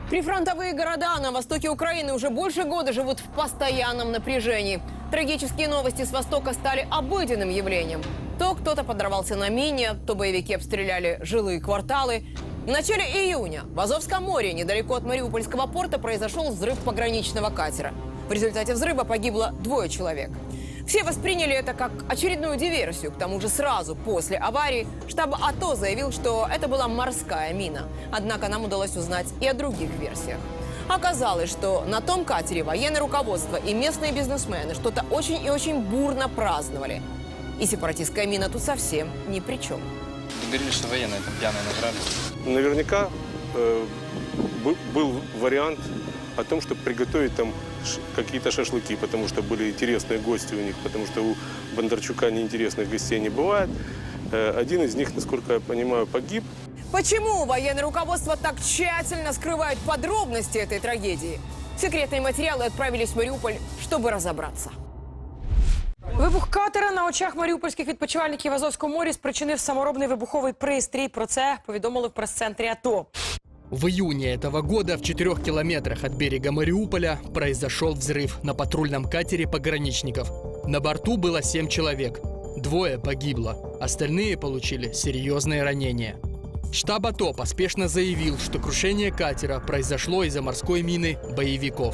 Прифронтовые города на востоке Украины уже больше года живут в постоянном напряжении. Трагические новости с востока стали обыденным явлением. То кто-то подорвался на мине, то боевики обстреляли жилые кварталы. В начале июня в Азовском море, недалеко от Мариупольского порта, произошел взрыв пограничного катера. В результате взрыва погибло 2 человек. Все восприняли это как очередную диверсию. К тому же сразу после аварии штаб АТО заявил, что это была морская мина. Однако нам удалось узнать и о других версиях. Оказалось, что на том катере военное руководство и местные бизнесмены что-то очень и очень бурно праздновали. И сепаратистская мина тут совсем ни при чем. Говорили, что военные там пьяные набрались. Наверняка был вариант о том, чтобы приготовить там какие-то шашлыки, потому что были интересные гости у них, потому что у Бондарчука неинтересных гостей не бывает. Один из них, насколько я понимаю, погиб. Почему военное руководство так тщательно скрывает подробности этой трагедии? Секретные материалы отправились в Маріуполь, чтобы разобраться. Вибух катера на очах маріупольських відпочивальників в Азовському морі спричинив саморобний вибуховий пристрій. Про це повідомили в прес-центрі АТО. В июне этого года в 4 километрах от берега Мариуполя произошел взрыв на патрульном катере пограничников. На борту было 7 человек. 2 погибло. Остальные получили серьезные ранения. Штаб АТО поспешно заявил, что крушение катера произошло из-за морской мины боевиков.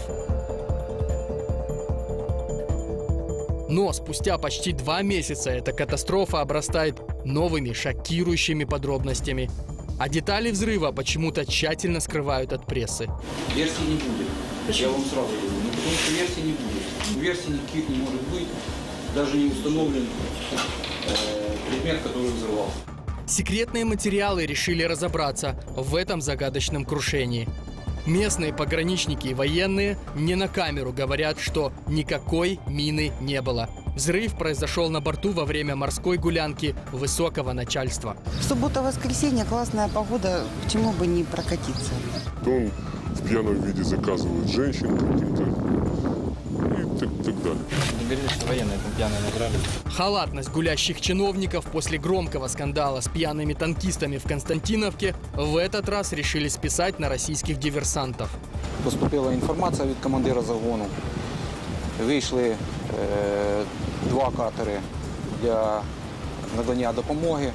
Но спустя почти 2 месяца эта катастрофа обрастает новыми шокирующими подробностями. А детали взрыва почему-то тщательно скрывают от прессы. Версий не будет. Я вам сразу говорю. Ну, потому что версий не будет. Версий никаких не может быть. Даже не установлен предмет, который взорвался. Секретные материалы решили разобраться в этом загадочном крушении. Местные пограничники и военные не на камеру говорят, что никакой мины не было. Взрыв произошел на борту во время морской гулянки высокого начальства. Суббота-воскресенье, классная погода, почему бы не прокатиться? Он в пьяном виде заказывает женщин каким-то и так далее. Говорили, что военные там пьяные набрались. Халатность гулящих чиновников после громкого скандала с пьяными танкистами в Константиновке в этот раз решили списать на российских диверсантов. Поступила інформація від командира загону. Вийшли 2 катери для надання допомоги.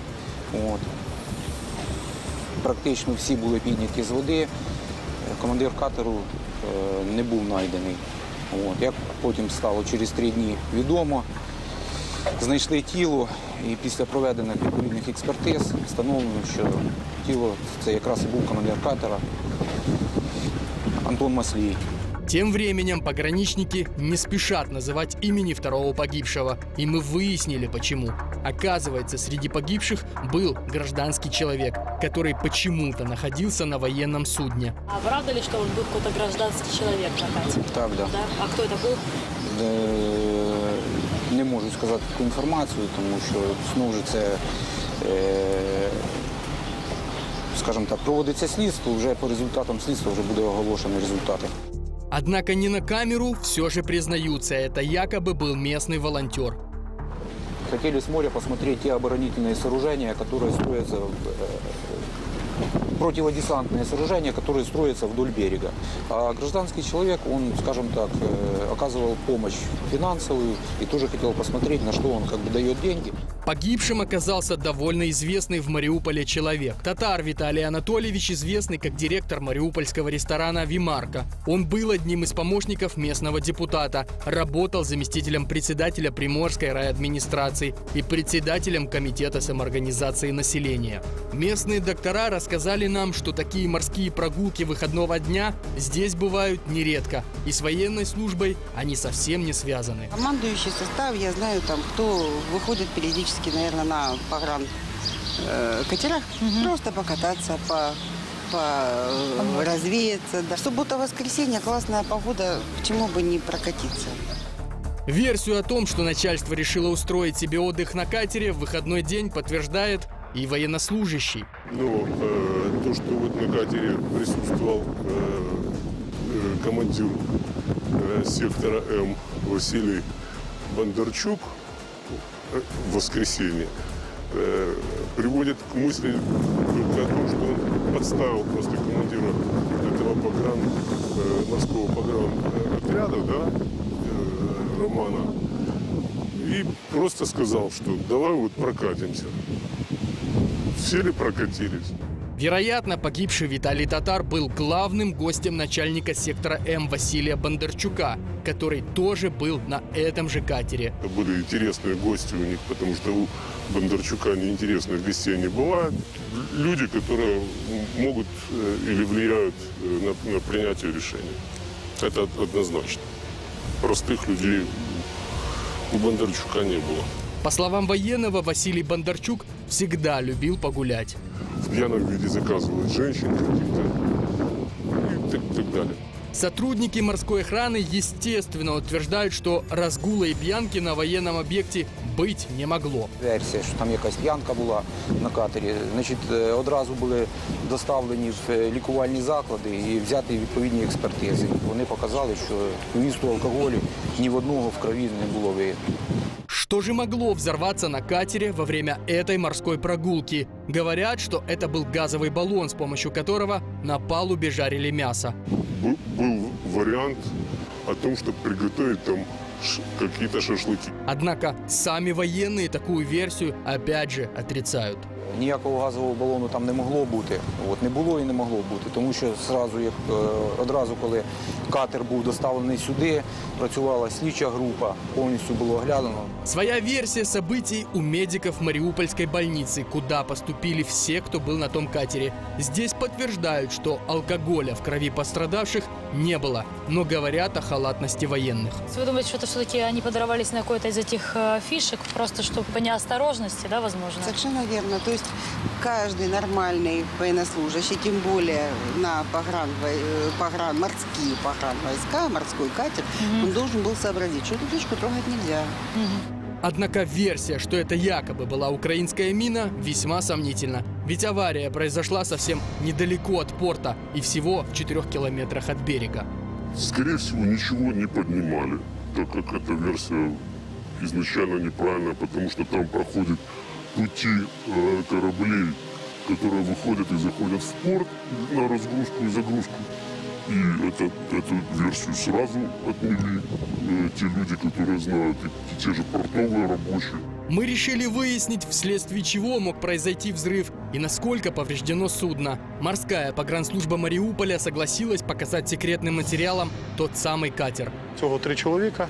Практично всі були підняті з води. Командир катеру не був знайдений. Як потім стало через 3 дні відомо, знайшли тіло і після проведених відповідних експертиз встановлено, що тіло це якраз і був командир катера Антон Маслій. Тем временем пограничники не спешат называть имени второго погибшего. И мы выяснили, почему. Оказывается, среди погибших был гражданский человек, который почему-то находился на военном судне. А правда ли, что он был какой-то гражданский человек на катере? Так, да. А кто это был? Не можу сказати таку інформацію, тому що знову ж це, скажімо так, проводиться слідство, вже по результатам слідства вже буде оголошені результати. Однако не на камеру все же признаются, это якобы был местный волонтер. Хотели с моря посмотреть те оборонительные сооружения, которые строятся, противодесантные сооружения, которые строятся вдоль берега. А гражданский человек, он, скажем так, оказывал помощь финансовую и тоже хотел посмотреть, на что он как бы дает деньги. Погибшим оказался довольно известный в Мариуполе человек. Татар Виталий Анатольевич, известный как директор мариупольского ресторана «Вимарка». Он был одним из помощников местного депутата, работал заместителем председателя Приморской райадминистрации и председателем комитета самоорганизации населения. Местные доктора рассказали нам, что такие морские прогулки выходного дня здесь бывают нередко. И с военной службой они совсем не связаны. Командующий состав, я знаю, там, кто выходит периодически, наверное, на катерах, просто покататься, развеяться. Да. Суббота-воскресенье, классная погода, почему бы не прокатиться? Версию о том, что начальство решило устроить себе отдых на катере в выходной день, подтверждает и военнослужащий. Но то, что вот на катере присутствовал командир сектора М Василий Бондарчук в воскресенье, приводит к мысли только о том, что он подставил просто командира этого морского погранотряда, да, Романа, и просто сказал, что давай вот прокатимся. Сели, прокатились. Вероятно, погибший Виталий Татар был главным гостем начальника сектора М Василия Бондарчука, который тоже был на этом же катере. Это были интересные гости у них, потому что у Бондарчука неинтересных гостей не бывает. Люди, которые могут или влияют на принятие решений. Это однозначно. Простых людей у Бондарчука не было. По словам военного, Василий Бондарчук всегда любил погулять. В пьяном виде заказывают женщин каких-то и так далее. Сотрудники морской охраны, естественно, утверждают, что разгула и пьянки на военном объекте быть не могло. Версія, що там якась п'янка була на катері. Значить, одразу були доставлені в лікувальні заклади і взяті відповідні експертизи. Вони показали, що вмісту алкоголю ні в одного в крові не було виявлено. Что же могло взорваться на катере во время этой морской прогулки? Говорят, что это был газовый баллон, с помощью которого на палубе жарили мясо. Был вариант о том, чтобы приготовить там какие-то шашлыки. Однако сами военные такую версию опять же отрицают. Ніякого газового балону там не могло бути. Не було і не могло бути. Тому що одразу, коли катер був доставлений сюди, працювала слідча група, повністю було оглядано. Своя версия событий у медиков Мариупольской больницы, куда поступили все, кто был на том катере. Здесь подтверждают, что алкоголя в крови пострадавших не было, но говорят о халатности военных. Вы думаете, что это все-таки они подорвались на какой-то из этих фишек, просто чтобы по неосторожности, да, возможно? Совершенно верно. То есть каждый нормальный военнослужащий, тем более на морские погранвойска, морской катер, он должен был сообразить, что эту фишку трогать нельзя. Однако версия, что это якобы была украинская мина, весьма сомнительна. Ведь авария произошла совсем недалеко от порта и всего в 4 километрах от берега. Скорее всего, ничего не поднимали, так как эта версия изначально неправильная, потому что там проходят пути кораблей, которые выходят и заходят в порт на разгрузку и загрузку. И эту версию сразу отмели те люди, которые знают, и те же портовые рабочие. Мы решили выяснить, вследствие чего мог произойти взрыв и насколько повреждено судно. Морская погранслужба Мариуполя согласилась показать секретным материалам тот самый катер. Всього 3 чоловіка,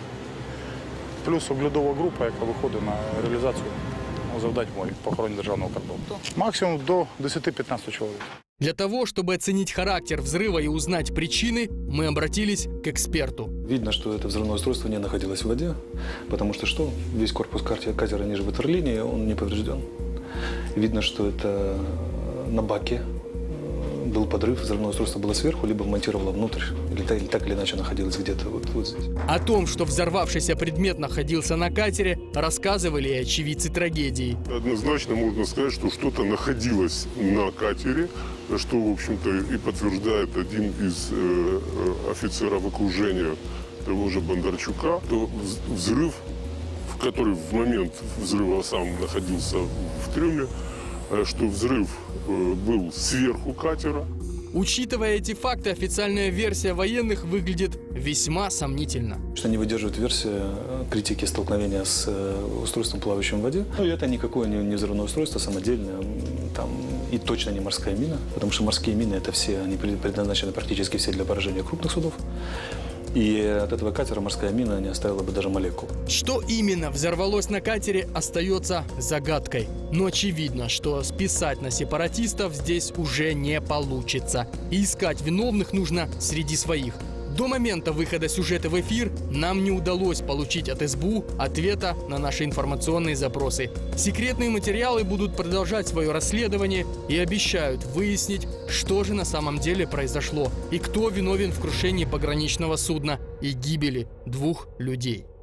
плюс оглядова група, яка виходить на реалізацію завдань в морі по охороні державного кордону. Максимум до 10-15 чоловік. Для того, чтобы оценить характер взрыва и узнать причины, мы обратились к эксперту. Видно, что это взрывное устройство не находилось в воде, потому что весь корпус катера ниже ватерлинии, он не поврежден. Видно, что это на баке был подрыв, взрывное устройство было сверху, либо вмонтировало внутрь, или так или иначе находилось где-то вот здесь. О том, что взорвавшийся предмет находился на катере, рассказывали и очевидцы трагедии. Однозначно можно сказать, что что-то находилось на катере, что, в общем-то, и подтверждает один из офицеров окружения того же Бондарчука, то взрыв, который в момент взрыва сам находился в трюме, что взрыв был сверху катера. Учитывая эти факты, официальная версия военных выглядит весьма сомнительно. Что не выдерживает версия критики столкновения с устройством, плавающим в воде. И это никакое не взрывное устройство, самодельное, и точно не морская мина, потому что морские мины, это все, они предназначены практически все для поражения крупных судов. И от этого катера морская мина не оставила бы даже молекул. Что именно взорвалось на катере, остается загадкой. Но очевидно, что списать на сепаратистов здесь уже не получится. И искать виновных нужно среди своих. До момента выхода сюжета в эфир нам не удалось получить от СБУ ответа на наши информационные запросы. Секретные материалы будут продолжать свое расследование и обещают выяснить, что же на самом деле произошло и кто виновен в крушении пограничного судна и гибели 2 людей.